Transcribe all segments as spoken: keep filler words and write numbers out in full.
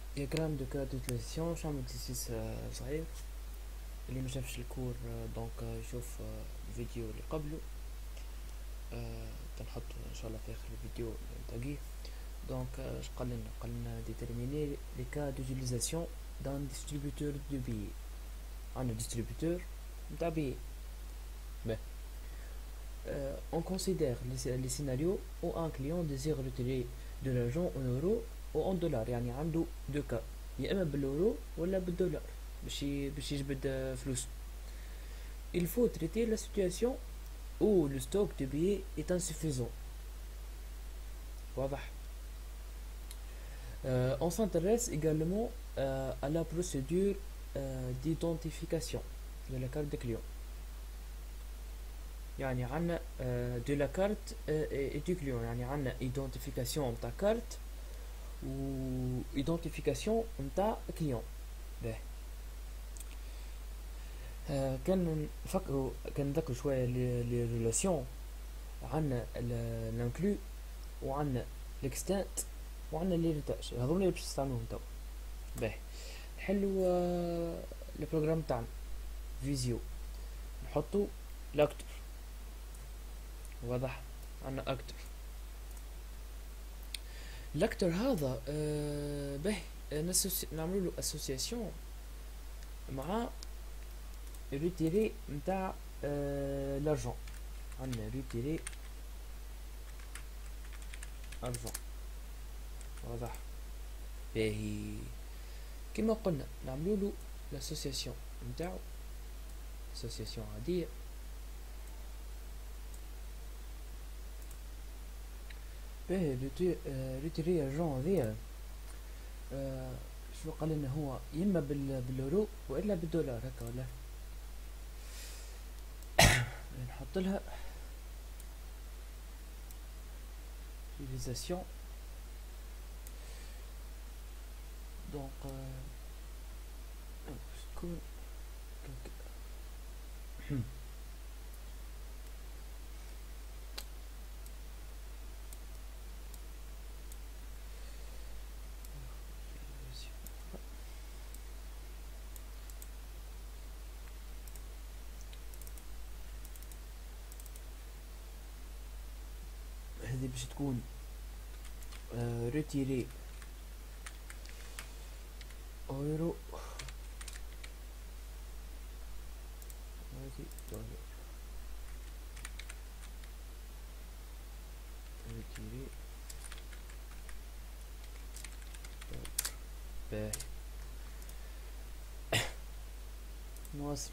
دياغرام دو كاد دوتيليزاسيون. باش نعمل اكزرسيس صغير. اللي ما شافش الكور دونك يشوف الفيديو اللي قبله. آه، تنحط ان شاء الله في اخر الفيديو نلاقيه. دونك اش قال لنا؟ قال لنا ديترميني لي كا دوتيليزاسيون دان ديستريبيوتور دو بي. عندنا ديستريبيوتور نتاع بي. باهي. Euh, on considère les, les scénarios où un client désire retirer de l'argent en euros ou en dollars. يعني عنده deux cas, يا اما بالاورو ولا بالدولار باش باش يجبد فلوس. Il faut traiter la situation où le stock de billets est insuffisant. واضح. Euh, on s'intéresse également euh, à la procédure euh, d'identification de la carte de client. يعني عنا دو لا كارت اي دو كليون. يعني عنا ايدونتيفيكاسيون نتاع كارت و ايدونتيفيكاسيون نتاع كليون. باهي. آه كان نفكروا كان نذكروا شويه لي ريلاسيون. عنا لانكلو وعنا ليكستانت وعنا ليريتاج. هذول اللي باش نستعملوهم تو. باهي. نحلوا آه البروغرام تاعنا فيزيو. نحطوا لاكتور. واضح. عنا اكتر. الاكتر هذا آه به نعملوا له اسوسياسيون مع ريتيري نتاع آه لارجون. عندنا ريتيري ارجون. واضح. باهي. كما قلنا نعملوا له الاسوسياسيون نتاعو اسوسياسيون عاديه. باهي. ريتيري ارجون هذيا آه شو قال لنا؟ هو يما باليورو والا بالدولار هكا ولا. نحط لها utilisation donc تكون هذه باش تكون ريتيري اورو هذه دولار. ريتيري باهي. نواصل.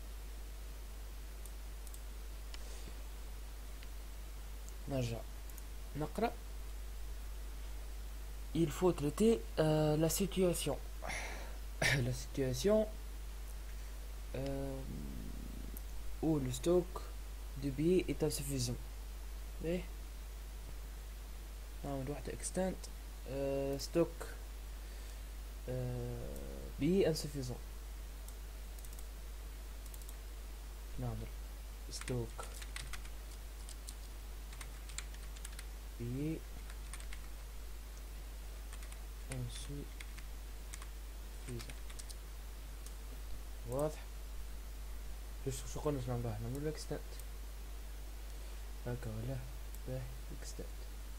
نرجع نقرأ. Il faut traiter euh, la situation. La situation euh, où le stock de billets est insuffisant. ايه نعمل واحدة extent euh, stock euh, billets insuffisant. نعمل stock billets insuffisant. واضح. شو شو قلنا شو نعملوها؟ نعملو extent هكا ولا. باهي extent.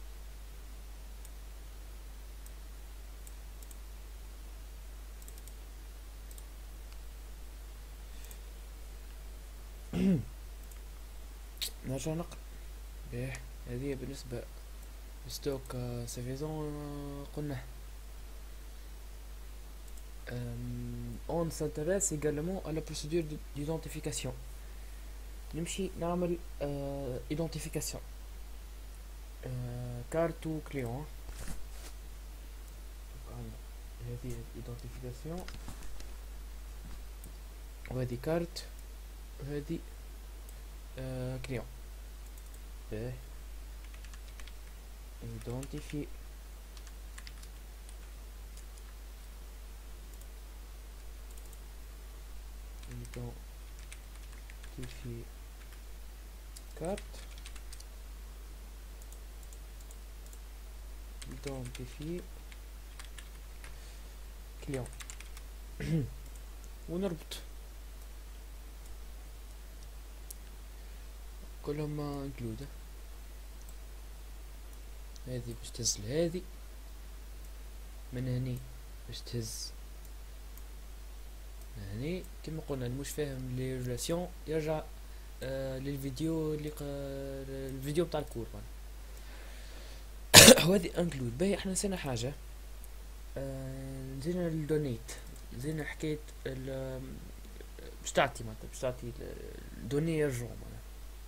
نرجع نقرأ. باهي. هذه بالنسبة ستوك سفيزون قلنا. on s'intéresse également à la procédure d'identification. نمشي نعمل identification carte ou client. هذه identification وهذه carte وهذه client. باهي. identifier identifier carte. identifier كليون ونربط كلهم انكلود. هذه باش تهز لهذه من هني، باش تهز من هني. كما قلنا اللي مش فاهم لي ريلاسيون يرجع آه للفيديو اللي ق... الفيديو بتاع الكور. وهذه انكلود. باهي احنا نسينا حاجه، آه نسينا الدونيت، نسينا حكايه ال باش تعطي معناتها باش تعطي دوني ارجون معناتها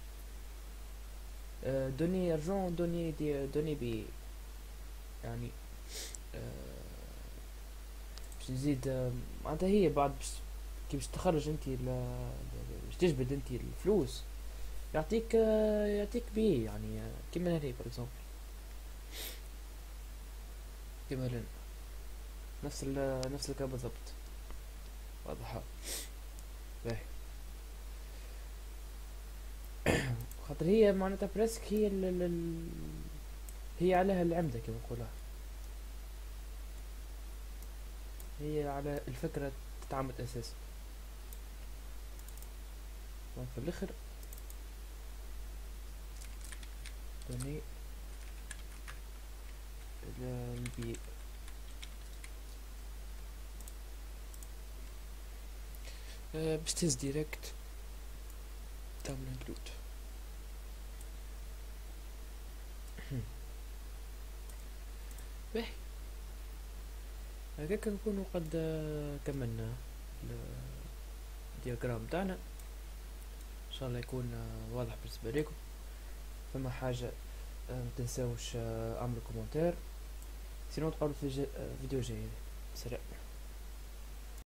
آه دوني ارجون دوني دي دوني بي يعني آه باش نزيد آه معناتها هي بعد باش كي باش تخرج انت باش تجبد انت الفلوس يعطيك آه يعطيك بيه يعني آه كيما هنا بار اكزومبل كيما هنا نفس ال نفس الكا بالضبط. واضحة. باهي خاطر هي معناتها بريسك هي ال ال هي عليها العمدة كما نقولها، هي على الفكرة تتعمد اساسا. في الاخر دوني البي أه باش تهز ديريكت تعمل انكلود. باهي هكاك نكونوا قد كملنا الدياجرام تاعنا، ان شاء الله يكون واضح بالنسبه لكم. فما حاجه متنساوش اعملوا كومنتير، سينو تقابلوا في فيديو جاي. سلام.